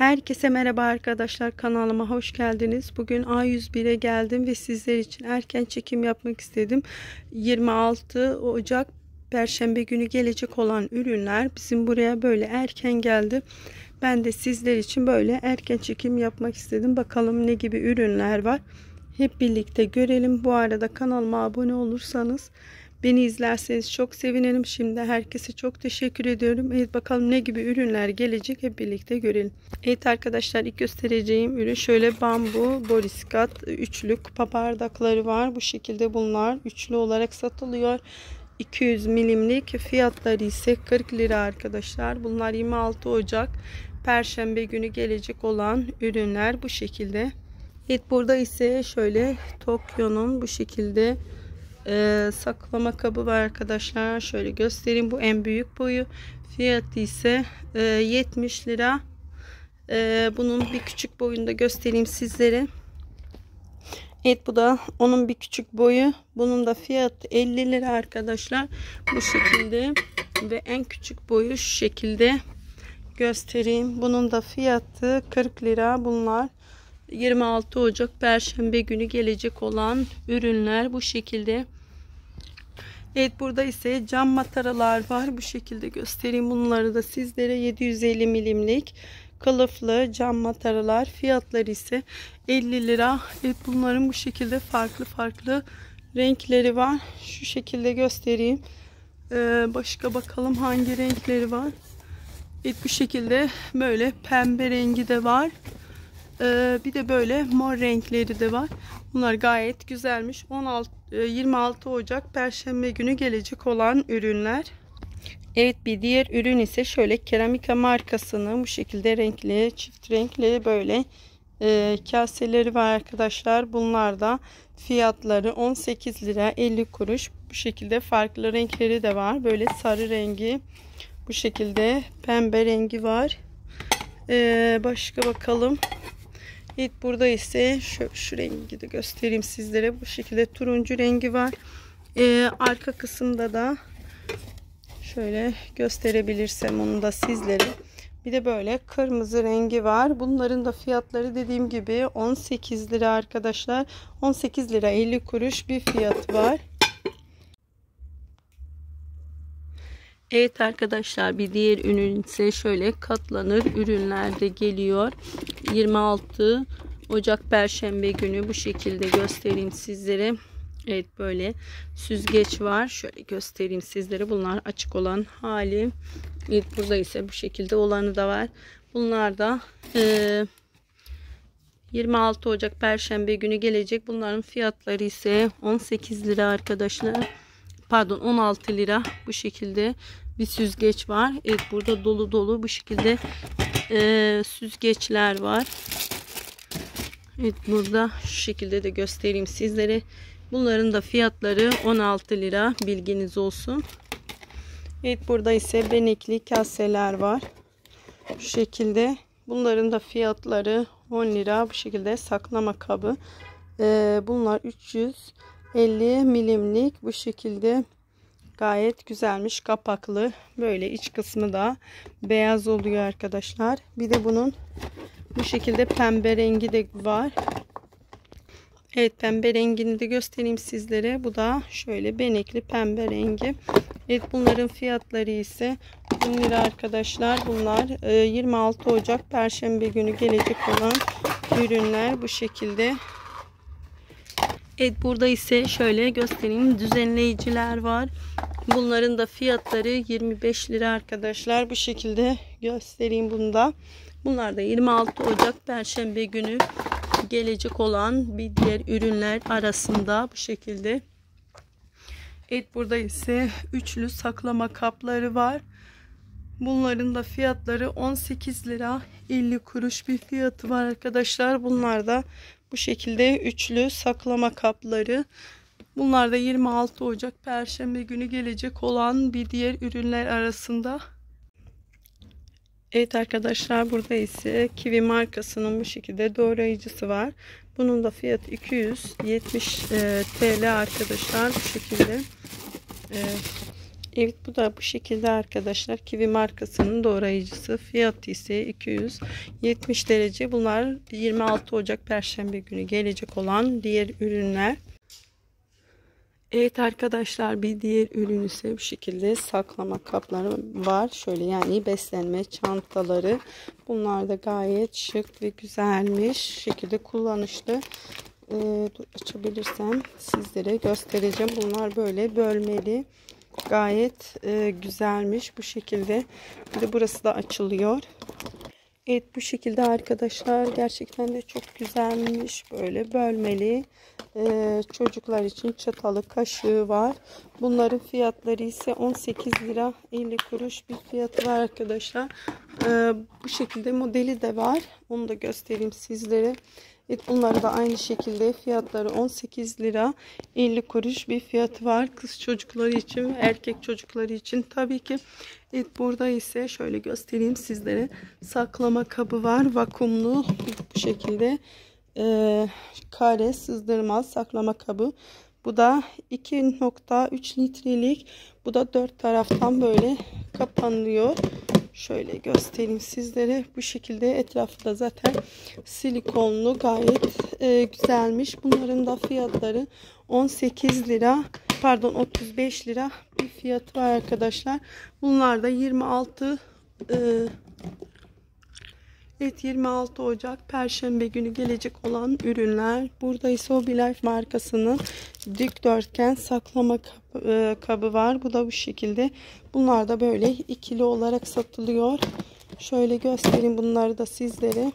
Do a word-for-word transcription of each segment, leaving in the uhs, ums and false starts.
Herkese merhaba arkadaşlar, kanalıma hoş geldiniz. Bugün A yüz bire geldim ve sizler için erken çekim yapmak istedim. yirmi altı Ocak Perşembe günü gelecek olan ürünler bizim buraya böyle erken geldi. Ben de sizler için böyle erken çekim yapmak istedim. Bakalım ne gibi ürünler var. Hep birlikte görelim. Bu arada kanalıma abone olursanız, beni izlerseniz çok sevinirim. Şimdi herkese çok teşekkür ediyorum. Evet, bakalım ne gibi ürünler gelecek, hep birlikte görelim. Evet arkadaşlar, ilk göstereceğim ürün şöyle bambu boriskat üçlü kupa bardakları var. Bu şekilde bunlar üçlü olarak satılıyor. iki yüz milimlik, fiyatları ise kırk lira arkadaşlar. Bunlar yirmi altı Ocak Perşembe günü gelecek olan ürünler bu şekilde. Evet, burada ise şöyle Tokyo'nun bu şekilde Ee, saklama kabı var arkadaşlar. Şöyle göstereyim, bu en büyük boyu. Fiyatı ise e, yetmiş lira. Ee, bunun bir küçük boyunu da göstereyim sizlere. Evet, bu da onun bir küçük boyu. Bunun da fiyatı elli lira arkadaşlar. Bu şekilde ve en küçük boyu şu şekilde göstereyim. Bunun da fiyatı kırk lira. Bunlar yirmi altı Ocak Perşembe günü gelecek olan ürünler bu şekilde. Evet, burada ise cam mataralar var. Bu şekilde göstereyim bunları da sizlere. yedi yüz elli milimlik kılıflı cam mataralar. Fiyatları ise elli lira. Evet, bunların bu şekilde farklı farklı renkleri var. Şu şekilde göstereyim. Ee, başka bakalım hangi renkleri var. Evet, bu şekilde böyle pembe rengi de var. Ee, bir de böyle mor renkleri de var. Bunlar gayet güzelmiş. on altı, yirmi altı Ocak Perşembe günü gelecek olan ürünler. Evet, bir diğer ürün ise şöyle Keramika markasının bu şekilde renkli, çift renkli böyle e, kaseleri var arkadaşlar. Bunlar da fiyatları on sekiz lira elli kuruş. Bu şekilde farklı renkleri de var. Böyle sarı rengi, bu şekilde pembe rengi var. Ee, başka bakalım. Evet, burada ise şu, şu rengi de göstereyim sizlere. Bu şekilde turuncu rengi var. Ee, arka kısımda da şöyle gösterebilirsem onu da sizlere. Bir de böyle kırmızı rengi var. Bunların da fiyatları dediğim gibi on sekiz lira arkadaşlar. on sekiz lira elli kuruş bir fiyat var. Evet arkadaşlar, bir diğer ürün ise şöyle katlanır ürünlerde geliyor. yirmi altı Ocak Perşembe günü bu şekilde göstereyim sizlere. Evet, böyle süzgeç var. Şöyle göstereyim sizlere. Bunlar açık olan hali. Evet, burada ise bu şekilde olanı da var. Bunlar da e, yirmi altı Ocak Perşembe günü gelecek. Bunların fiyatları ise on sekiz lira arkadaşlar. Pardon, on altı lira. Bu şekilde bir süzgeç var. Evet, burada dolu dolu bu şekilde e, süzgeçler var. Evet, burada şu şekilde de göstereyim sizlere. Bunların da fiyatları on altı lira, bilginiz olsun. Evet, burada ise benekli kaseler var. Şu şekilde. Bunların da fiyatları on lira. Bu şekilde saklama kabı. E, bunlar üç yüz elli milimlik, bu şekilde gayet güzelmiş, kapaklı. Böyle iç kısmı da beyaz oluyor arkadaşlar. Bir de bunun bu şekilde pembe rengi de var. Evet, pembe rengini de göstereyim sizlere. Bu da şöyle benekli pembe rengi. Evet, bunların fiyatları ise on lira arkadaşlar. Bunlar yirmi altı Ocak Perşembe günü gelecek olan ürünler bu şekilde. Evet, burada ise şöyle göstereyim, düzenleyiciler var. Bunların da fiyatları yirmi beş lira arkadaşlar. Bu şekilde göstereyim bunu da. Bunlar da yirmi altı Ocak Perşembe günü gelecek olan bir diğer ürünler arasında bu şekilde. Evet, burada ise üçlü saklama kapları var. Bunların da fiyatları on sekiz lira elli kuruş bir fiyatı var arkadaşlar. Bunlar da bu şekilde üçlü saklama kapları. Bunlar da yirmi altı Ocak Perşembe günü gelecek olan bir diğer ürünler arasında. Evet arkadaşlar, burada ise Kiwi markasının bu şekilde doğrayıcısı var. Bunun da fiyatı iki yüz yetmiş T L arkadaşlar. Bu şekilde Evet, bu da bu şekilde arkadaşlar. Kiwi markasının doğrayıcısı. Fiyatı ise iki yüz yetmiş derece. Bunlar yirmi altı Ocak Perşembe günü gelecek olan diğer ürünler. Evet arkadaşlar, bir diğer ürün ise bu şekilde saklama kapları var. Şöyle, yani beslenme çantaları. Bunlar da gayet şık ve güzelmiş. Şu şekilde kullanışlı. Ee, dur, açabilirsem sizlere göstereceğim. Bunlar böyle bölmeli. Gayet e, güzelmiş bu şekilde. Bir de burası da açılıyor. Evet, bu şekilde arkadaşlar, gerçekten de çok güzelmiş. Böyle bölmeli. Ee, çocuklar için çatalı, kaşığı var. Bunların fiyatları ise on sekiz lira elli kuruş bir fiyatı var arkadaşlar. Ee, bu şekilde modeli de var. Onu da göstereyim sizlere. Evet, bunların da aynı şekilde fiyatları on sekiz lira elli kuruş bir fiyatı var. Kız çocukları için ve erkek çocukları için tabii ki. Evet, burada ise şöyle göstereyim sizlere. Saklama kabı var. Vakumlu bu şekilde e, kare sızdırmaz saklama kabı. Bu da iki nokta üç litrelik. Bu da dört taraftan böyle kapanıyor. Şöyle göstereyim sizlere. Bu şekilde etrafı da zaten silikonlu, gayet e, güzelmiş. Bunların da fiyatları on sekiz lira, pardon otuz beş lira bir fiyatı var arkadaşlar. Bunlar da yirmi altı e, Evet, yirmi altı Ocak Perşembe günü gelecek olan ürünler. Burada ise Hobbylife markasının dikdörtgen saklama kabı, kabı var. Bu da bu şekilde. Bunlar da böyle ikili olarak satılıyor. Şöyle göstereyim bunları da sizlere.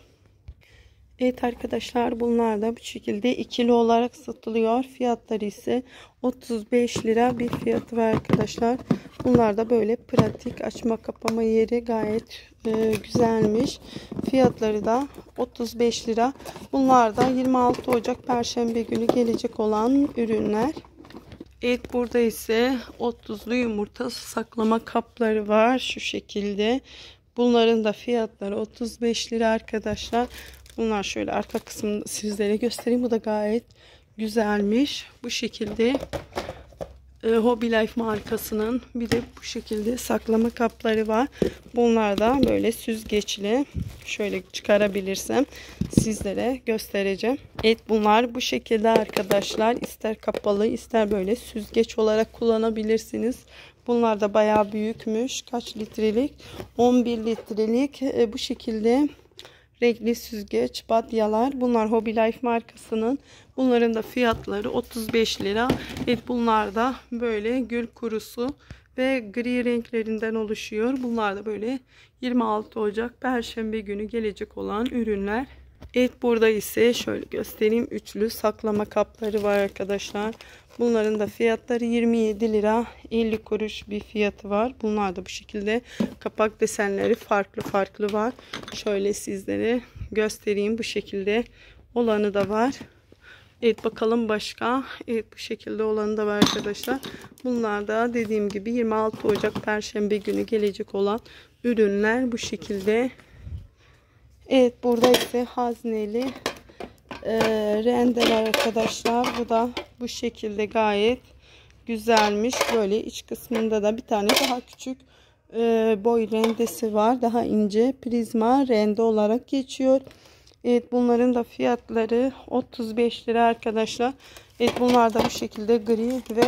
Evet arkadaşlar, bunlar da bu şekilde ikili olarak satılıyor. Fiyatları ise otuz beş lira bir fiyatı var arkadaşlar. Bunlar da böyle pratik açma kapama yeri, gayet e, güzelmiş. Fiyatları da otuz beş lira. Bunlar da yirmi altı Ocak Perşembe günü gelecek olan ürünler. Evet, burada ise otuzlu yumurta saklama kapları var şu şekilde. Bunların da fiyatları otuz beş lira arkadaşlar. Bunlar şöyle arka kısmını sizlere göstereyim. Bu da gayet güzelmiş. Bu şekilde e, Hobbylife markasının bir de bu şekilde saklama kapları var. Bunlar da böyle süzgeçli. Şöyle çıkarabilirsem sizlere göstereceğim. Evet, bunlar bu şekilde arkadaşlar. İster kapalı, ister böyle süzgeç olarak kullanabilirsiniz. Bunlar da bayağı büyükmüş. Kaç litrelik? on bir litrelik. E, bu şekilde renkli süzgeç badyalar. Bunlar Hobbylife markasının. Bunların da fiyatları otuz beş lira. Evet, bunlar da böyle gül kurusu ve gri renklerinden oluşuyor. Bunlar da böyle yirmi altı Ocak Perşembe günü gelecek olan ürünler. Evet, burada ise şöyle göstereyim. Üçlü saklama kapları var arkadaşlar. Bunların da fiyatları yirmi yedi lira elli kuruş bir fiyatı var. Bunlar da bu şekilde kapak desenleri farklı farklı var. Şöyle sizlere göstereyim. Bu şekilde olanı da var. Evet, bakalım başka. Evet, bu şekilde olanı da var arkadaşlar. Bunlar da dediğim gibi yirmi altı Ocak Perşembe günü gelecek olan ürünler bu şekilde. Evet, burada ise hazneli e, rendeler arkadaşlar. Bu da bu şekilde gayet güzelmiş. Böyle iç kısmında da bir tane daha küçük e, boy rendesi var. Daha ince prizma rende olarak geçiyor. Evet, bunların da fiyatları otuz beş lira arkadaşlar. Evet, bunlar da bu şekilde gri ve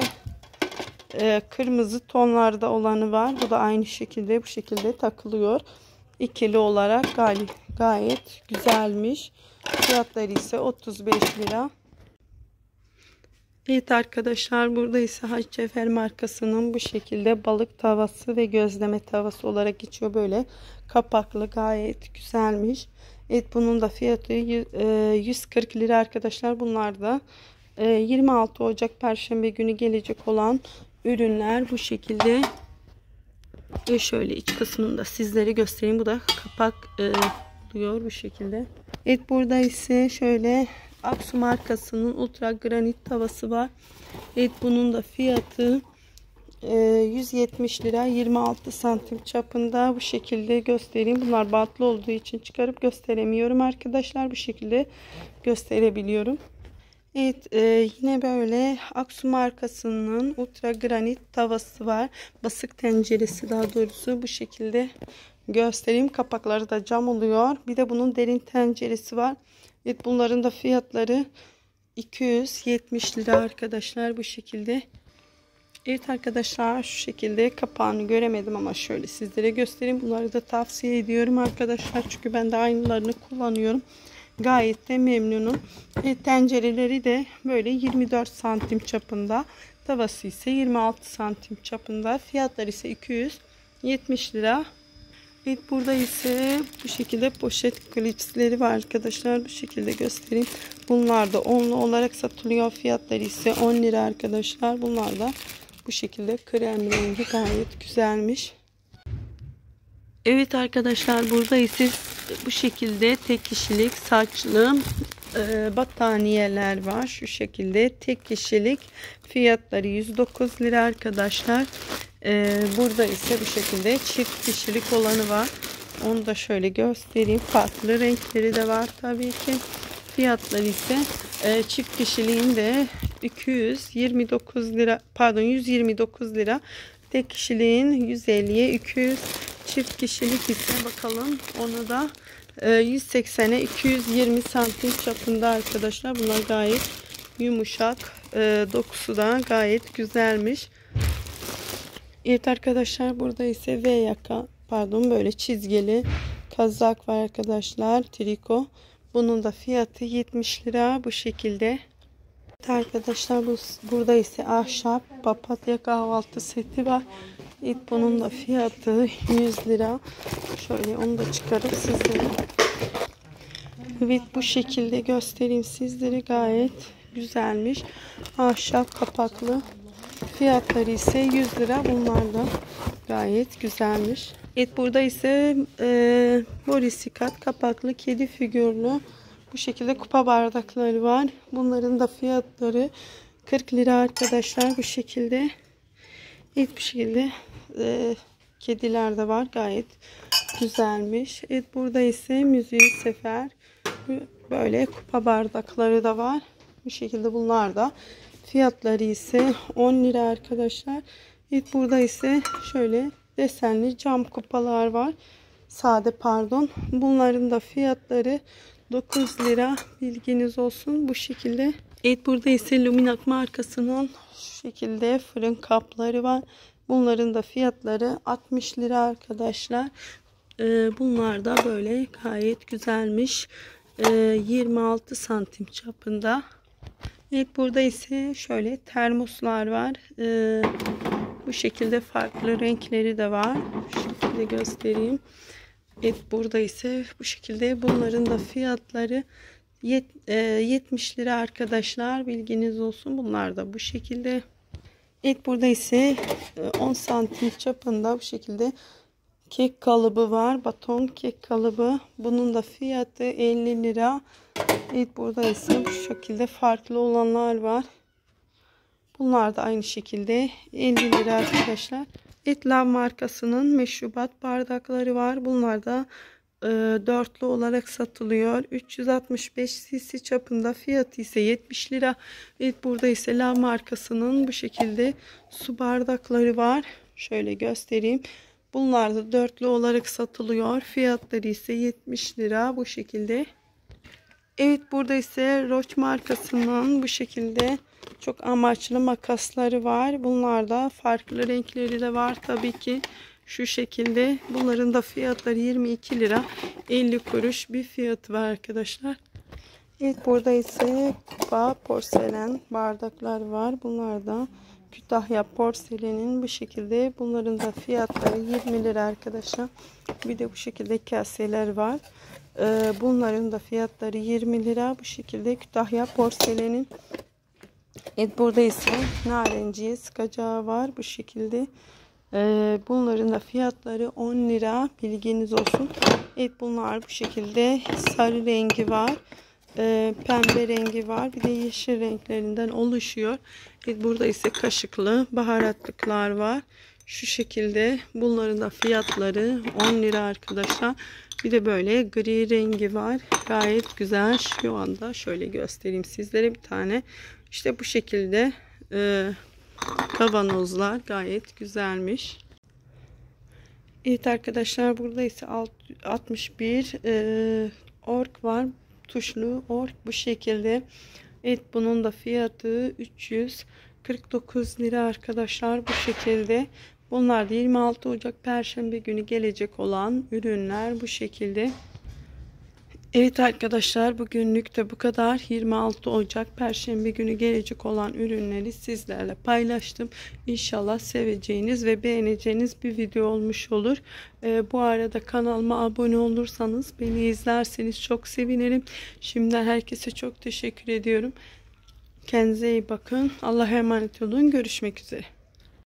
e, kırmızı tonlarda olanı var. Bu da aynı şekilde bu şekilde takılıyor. İkili olarak gayet, gayet güzelmiş. Fiyatları ise otuz beş lira. Evet arkadaşlar, burada ise Haçefer markasının bu şekilde balık tavası ve gözleme tavası olarak geçiyor. Böyle kapaklı, gayet güzelmiş. Evet, bunun da fiyatı yüz kırk lira arkadaşlar. Bunlar da yirmi altı Ocak Perşembe günü gelecek olan ürünler bu şekilde. Ve şöyle iç kısmını da sizlere göstereyim. Bu da kapak oluyor bu şekilde. Evet, burada ise şöyle Aksu markasının ultra granit tavası var. Evet, bunun da fiyatı yüz yetmiş lira, yirmi altı santim çapında. Bu şekilde göstereyim. Bunlar bantlı olduğu için çıkarıp gösteremiyorum arkadaşlar. Bu şekilde gösterebiliyorum. Evet, e, yine böyle Aksu markasının ultra granit tavası var. Basık tenceresi daha doğrusu, bu şekilde göstereyim. Kapakları da cam oluyor. Bir de bunun derin tenceresi var. Evet, bunların da fiyatları iki yüz yetmiş lira arkadaşlar, bu şekilde. Evet arkadaşlar, şu şekilde kapağını göremedim ama şöyle sizlere göstereyim. Bunları da tavsiye ediyorum arkadaşlar. Çünkü ben de aynılarını kullanıyorum. Gayet de memnunum. E, tencereleri de böyle yirmi dört santim çapında. Tavası ise yirmi altı santim çapında. Fiyatları ise iki yüz yetmiş lira. Evet, burada ise bu şekilde poşet klipsleri var arkadaşlar. Bu şekilde göstereyim. Bunlar da onlu olarak satılıyor. Fiyatları ise on lira arkadaşlar. Bunlar da bu şekilde krem rengi, gayet güzelmiş. Evet arkadaşlar, burada ise bu şekilde tek kişilik saçlı e, battaniyeler var. Şu şekilde tek kişilik, fiyatları yüz dokuz lira arkadaşlar. E, burada ise bu şekilde çift kişilik olanı var. Onu da şöyle göstereyim. Farklı renkleri de var tabii ki. Fiyatları ise e, çift kişiliğin de iki yüz yirmi dokuz lira, pardon yüz yirmi dokuz lira. Tek kişiliğin yüz elliye iki yüz. Çift kişilik ise bakalım, onu da e, yüz seksene iki yüz yirmi santim çapında arkadaşlar. Bunlar gayet yumuşak. E, dokusu da gayet güzelmiş. Evet arkadaşlar, burada ise V yaka, pardon böyle çizgili kazak var arkadaşlar. Triko. Bunun da fiyatı yetmiş lira, bu şekilde. Evet arkadaşlar, bu, burada ise ahşap papatya kahvaltı seti var. Evet, bunun da fiyatı yüz lira. Şöyle onu da çıkarıp sizlere, evet bu şekilde göstereyim sizlere. Gayet güzelmiş. Ahşap kapaklı. Fiyatları ise yüz lira. Bunlar da gayet güzelmiş. Evet, burada ise e, borisikat kapaklı kedi figürlü bu şekilde kupa bardakları var. Bunların da fiyatları kırk lira arkadaşlar, bu şekilde. Evet, bu şekilde e, kediler de var, gayet güzelmiş. Evet, burada ise müziği sefer böyle kupa bardakları da var. Bu şekilde bunlar da fiyatları ise on lira arkadaşlar. Evet, burada ise şöyle desenli cam kupalar var. Sade pardon. Bunların da fiyatları dokuz lira, bilginiz olsun, bu şekilde. Evet, burada ise Luminac markasının şu şekilde fırın kapları var. Bunların da fiyatları altmış lira arkadaşlar. Ee, bunlar da böyle gayet güzelmiş. Ee, yirmi altı santim çapında. Evet, burada ise şöyle termoslar var. Ee, bu şekilde farklı renkleri de var. Şu şekilde göstereyim. Evet, burada ise bu şekilde, bunların da fiyatları yetmiş lira arkadaşlar, bilginiz olsun. Bunlar da bu şekilde. Evet, burada ise on santim çapında bu şekilde kek kalıbı var. Baton kek kalıbı. Bunun da fiyatı elli lira. Evet, burada ise bu şekilde farklı olanlar var. Bunlar da aynı şekilde elli lira arkadaşlar. Evet, Lav markasının meşrubat bardakları var. Bunlar da e, dörtlü olarak satılıyor. üç yüz altmış beş cc çapında, fiyatı ise yetmiş lira. Evet, burada ise Lav markasının bu şekilde su bardakları var. Şöyle göstereyim. Bunlar da dörtlü olarak satılıyor. Fiyatları ise yetmiş lira, bu şekilde. Evet, burada ise Roche markasının bu şekilde çok amaçlı makasları var. Bunlar da farklı renkleri de var tabii ki. Şu şekilde. Bunların da fiyatları yirmi iki lira elli kuruş bir fiyatı var arkadaşlar. Evet, burada ise kupa porselen bardaklar var. Bunlar da Kütahya porselenin bu şekilde. Bunların da fiyatları yirmi lira arkadaşlar. Bir de bu şekilde kaseler var. Bunların da fiyatları yirmi lira, bu şekilde Kütahya porselenin. Evet, burada ise narenciye sıkacağı var, bu şekilde. Bunların da fiyatları on lira, bilginiz olsun. Evet, bunlar bu şekilde sarı rengi var, pembe rengi var, bir de yeşil renklerinden oluşuyor. Evet, burada ise kaşıklı baharatlıklar var. Şu şekilde. Bunların da fiyatları on lira arkadaşlar. Bir de böyle gri rengi var. Gayet güzel. Şu anda şöyle göstereyim sizlere bir tane. İşte bu şekilde e, kavanozlar gayet güzelmiş. Evet arkadaşlar, burada ise altmış bir e, ork var. Tuşlu ork bu şekilde. Evet, bunun da fiyatı üç yüz kırk dokuz lira arkadaşlar, bu şekilde. Bunlar da yirmi altı Ocak Perşembe günü gelecek olan ürünler bu şekilde. Evet arkadaşlar, bugünlük de bu kadar. yirmi altı Ocak Perşembe günü gelecek olan ürünleri sizlerle paylaştım. İnşallah seveceğiniz ve beğeneceğiniz bir video olmuş olur. Ee, bu arada kanalıma abone olursanız, beni izlerseniz çok sevinirim. Şimdiden herkese çok teşekkür ediyorum. Kendinize iyi bakın. Allah'a emanet olun. Görüşmek üzere.